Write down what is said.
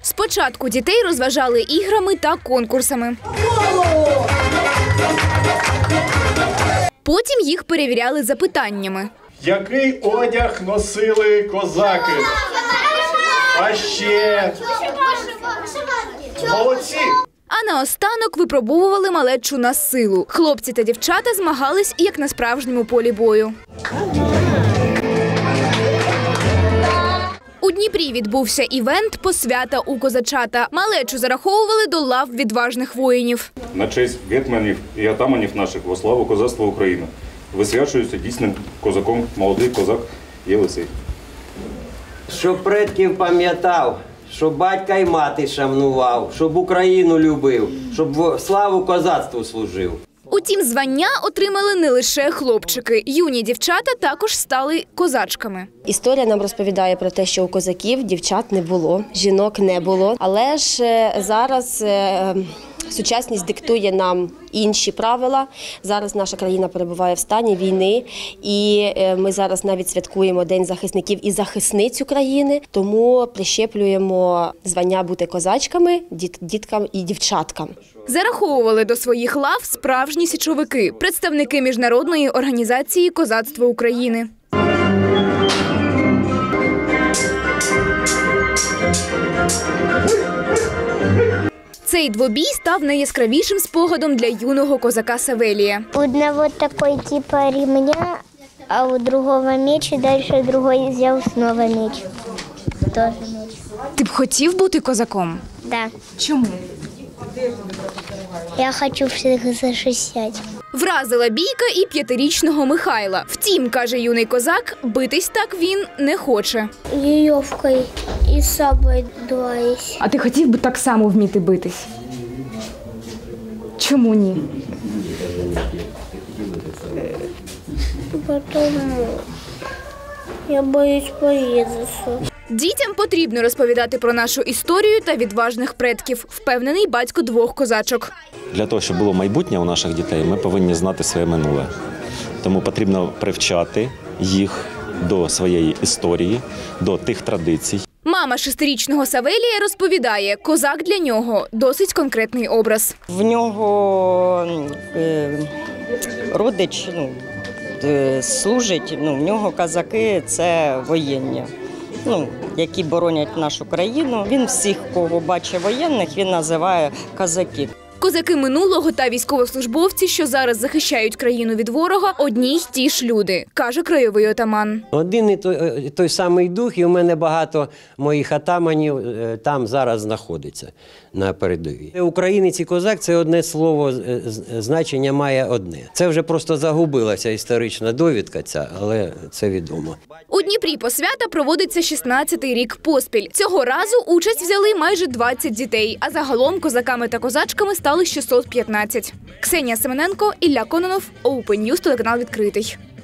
Спочатку дітей розважали іграми та конкурсами. Потім їх перевіряли запитаннями. Який одяг носили козаки? А ще… Молодці! А наостанок випробовували малечу на силу. Хлопці та дівчата змагались, як на справжньому полі бою. У Дніпрі відбувся івент «Посвята у козачата». Малечу зараховували до лав відважних воїнів. На честь гетьманів і атаманів наших во славу козацтва України висвячується дійсним козаком молодий козак Єлисей. Щоб предків пам'ятав, щоб батька і мати шанував, щоб Україну любив, щоб славу козацтву служив. Утім, звання отримали не лише хлопчики. Юні дівчата також стали козачками. Історія нам розповідає про те, що у козаків дівчат не було, жінок не було. Але ж зараз сучасність диктує нам інші правила. Зараз наша країна перебуває в стані війни, і ми зараз навіть святкуємо День захисників і захисниць України, тому прищеплюємо звання бути козачками, діткам і дівчаткам. Зараховували до своїх лав справжні січовики, представники Міжнародної організації козацтва України. Цей двобій став найяскравішим спогадом для юного козака Савелія. У одного такой типа ремня, а у другого меч, и дальше другой взял снова меч. Тоже меч. Ти б хотів бути козаком? Да. Чому? Я хочу всех защищать. Вразила бійка і 5-річного Михайла. Втім, каже юний козак, битись так він не хоче. Веревкой и саблей драюсь. А ти хотів би так само вміти битись? Чому ні? Потому я боюсь порезаться. Дітям потрібно розповідати про нашу історію та відважних предків, впевнений батько 2 козачок. Для того, щоб було майбутнє у наших дітей, ми повинні знати своє минуле. Тому потрібно привчати їх до своєї історії, до тих традицій. Мама 6-річного Савелія розповідає, козак для нього – досить конкретний образ. В нього родич служить, в нього козаки – це воєнні. Які боронять нашу країну. Він всіх, кого бачить воєнних, він називає козаки. Козаки минулого та військовослужбовці, що зараз захищають країну від ворога, одні й ті ж люди, каже краєвий отаман. Один і той самий дух, і у мене багато моїх атаманів там зараз знаходиться на передовій. Українець і козак – це одне слово, значення має одне. Це вже просто загубилася історична довідка ця, але це відомо. У Дніпрі посвята проводиться 16-й рік поспіль. Цього разу участь взяли майже 20 дітей, а загалом козаками та козачками стали 615. Ксенія Семененко, Ілля Кононов, Open News, телеканал «Відкритий».